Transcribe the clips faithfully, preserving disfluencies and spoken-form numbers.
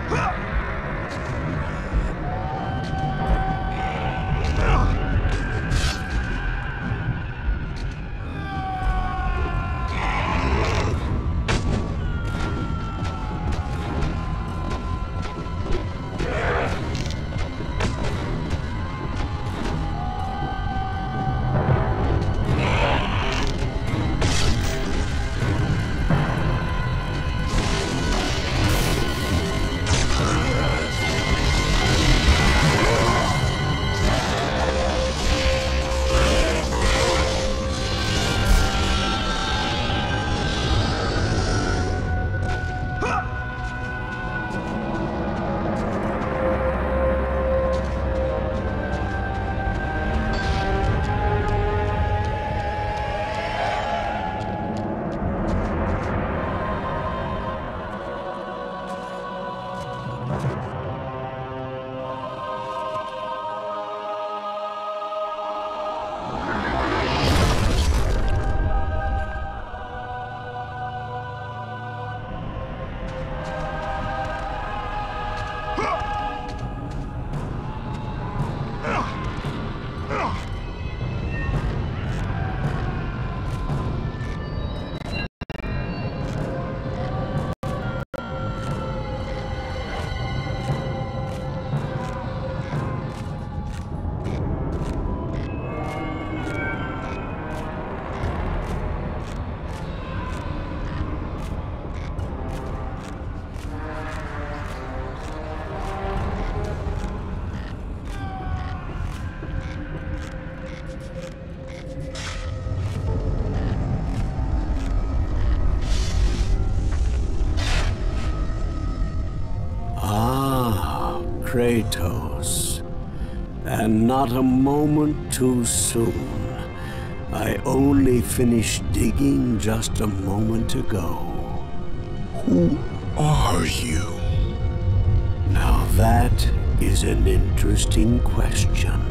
Kratos, and not a moment too soon. I only finished digging just a moment ago. Who are you? Now that is an interesting question.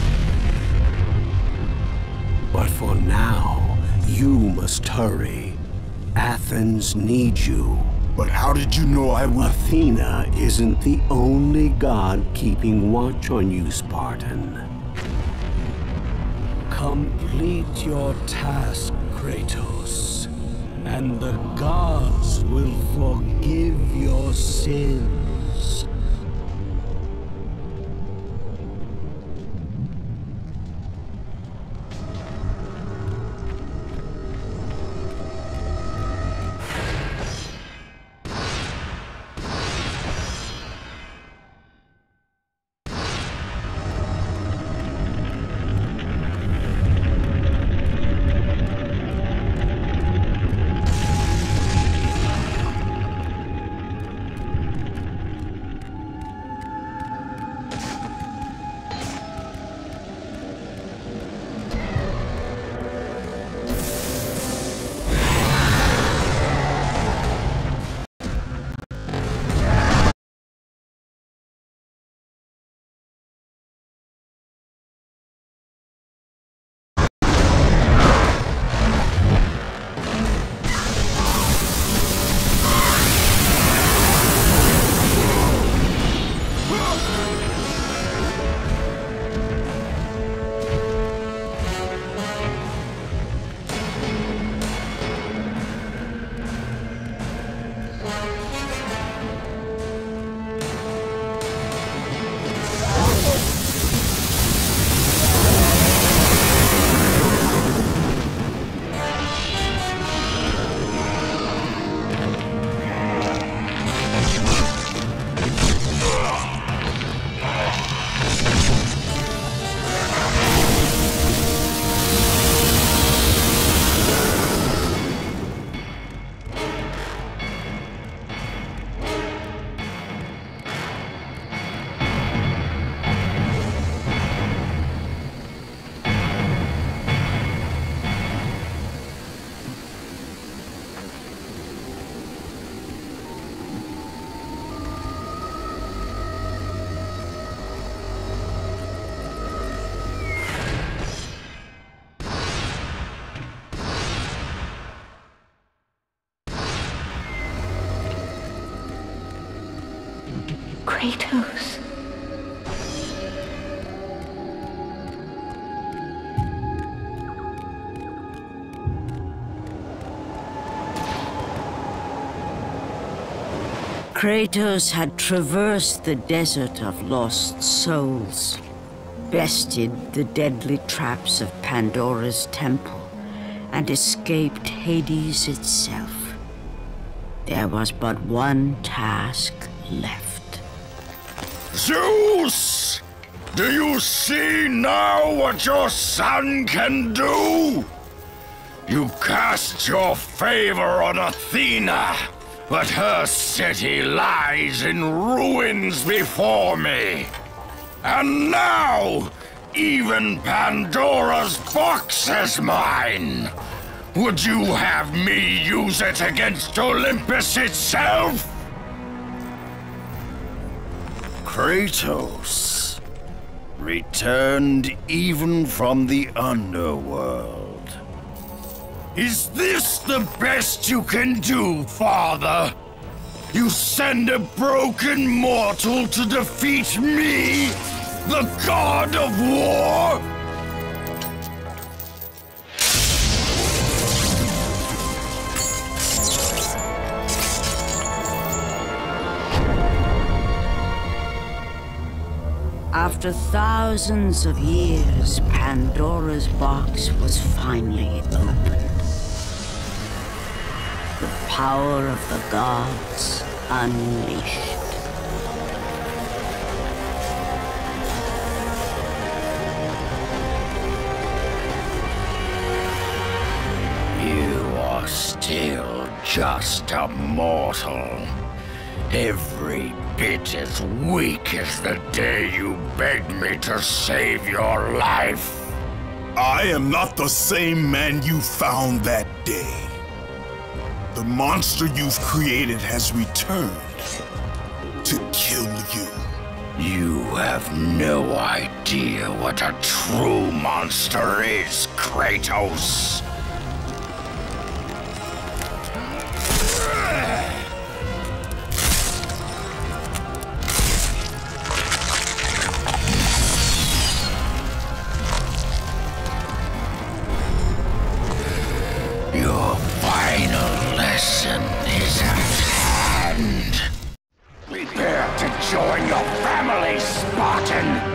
But for now, you must hurry. Athens needs you. But how did you know I would? Athena isn't the only god keeping watch on you, Spartan. Complete your task, Kratos, and the gods will forgive your sins. Kratos. Kratos had traversed the desert of lost souls, bested the deadly traps of Pandora's temple, and escaped Hades itself. There was but one task left. Zeus! Do you see now what your son can do? You cast your favor on Athena, but her city lies in ruins before me. And now, even Pandora's box is mine. Would you have me use it against Olympus itself? Kratos returned even from the underworld. Is this the best you can do, Father? You send a broken mortal to defeat me, the god of war? After thousands of years, Pandora's box was finally opened. The power of the gods unleashed. You are still just a mortal. Every bit as weak as the day you begged me to save your life. I am not the same man you found that day. The monster you've created has returned to kill you. You have no idea what a true monster is, Kratos. Your final lesson is at hand. Prepare to join your family, Spartan!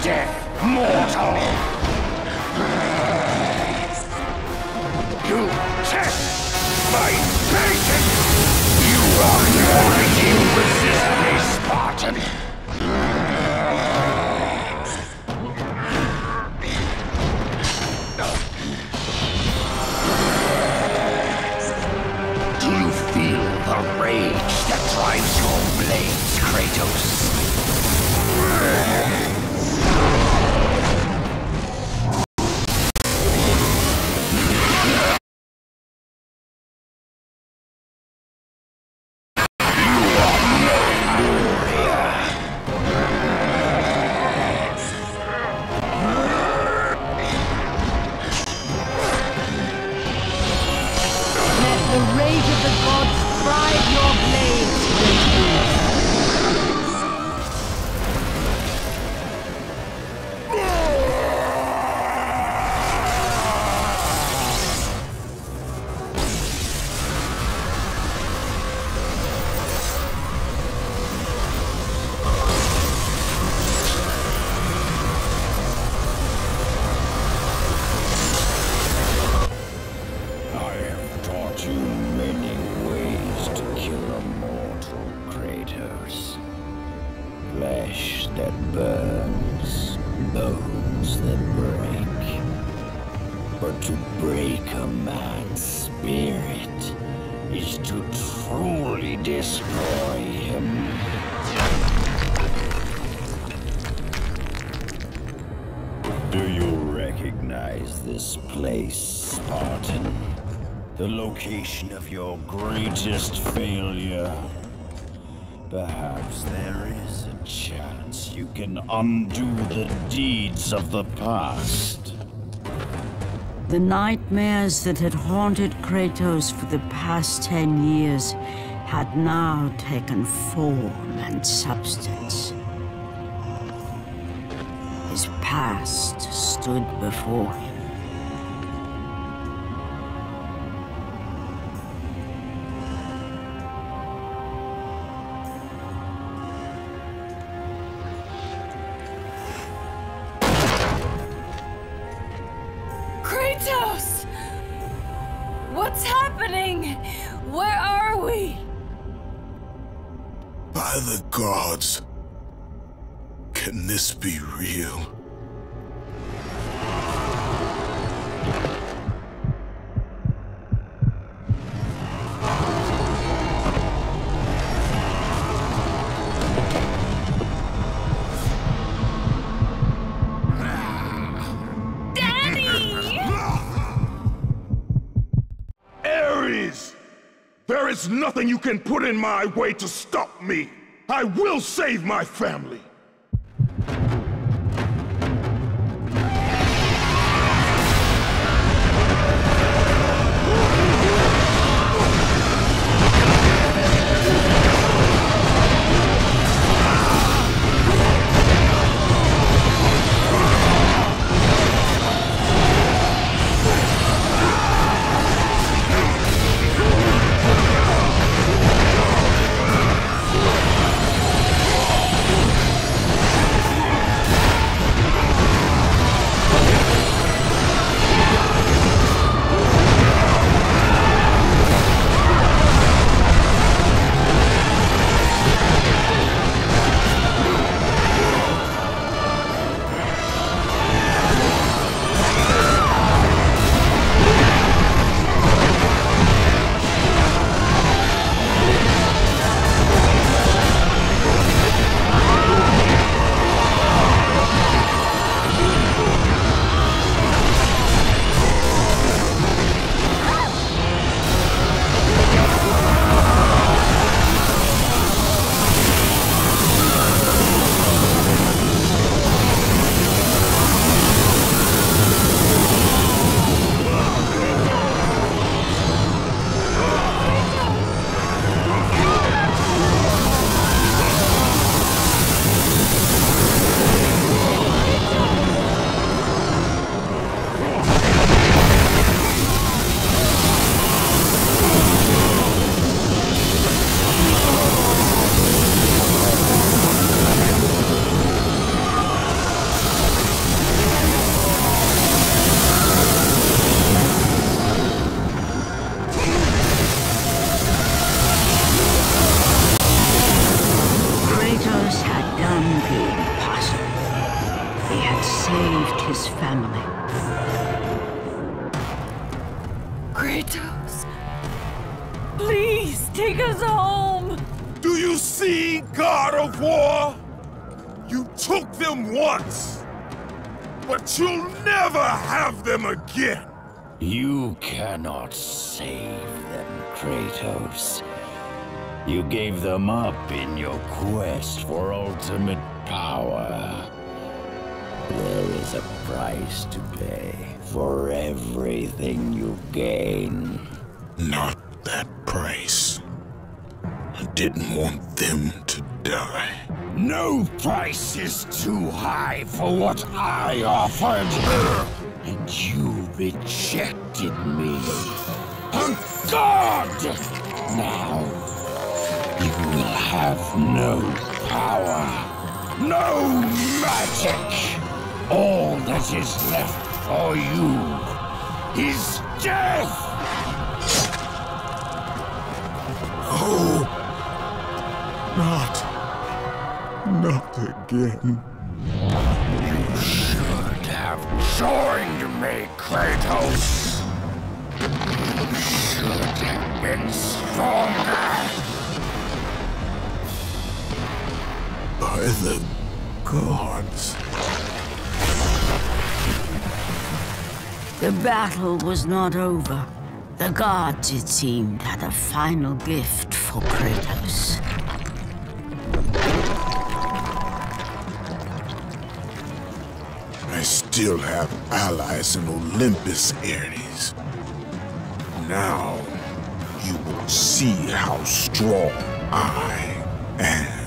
death, mortal! You test my patience! You are not you resist me, Spartan! Do you feel the rage that drives your blades, Kratos? Flesh that burns, bones that break. But to break a man's spirit is to truly destroy him. Do you recognize this place, Spartan? The location of your greatest failure? Perhaps there is a chance you can undo the deeds of the past. The nightmares that had haunted Kratos for the past ten years had now taken form and substance. His past stood before him. Kratos! What's happening? Where are we? By the gods, can this be real? There is nothing you can put in my way to stop me. I will save my family. had saved his family. Kratos, please take us home. Do you see, God of War? You took them once, but you'll never have them again. You cannot save them, Kratos. You gave them up in your quest for ultimate power. There is a price to pay for everything you gain. Not that price. I didn't want them to die. No price is too high for what I offered. And you rejected me. Oh, God! Now, you will have no power, No magic! All that is left for you is death! Oh, not, not again. You should have joined me, Kratos. You should have been stronger. By the gods. The battle was not over. The gods, it seemed, had a final gift for Kratos. I still have allies in Olympus, Ares. Now, you will see how strong I am.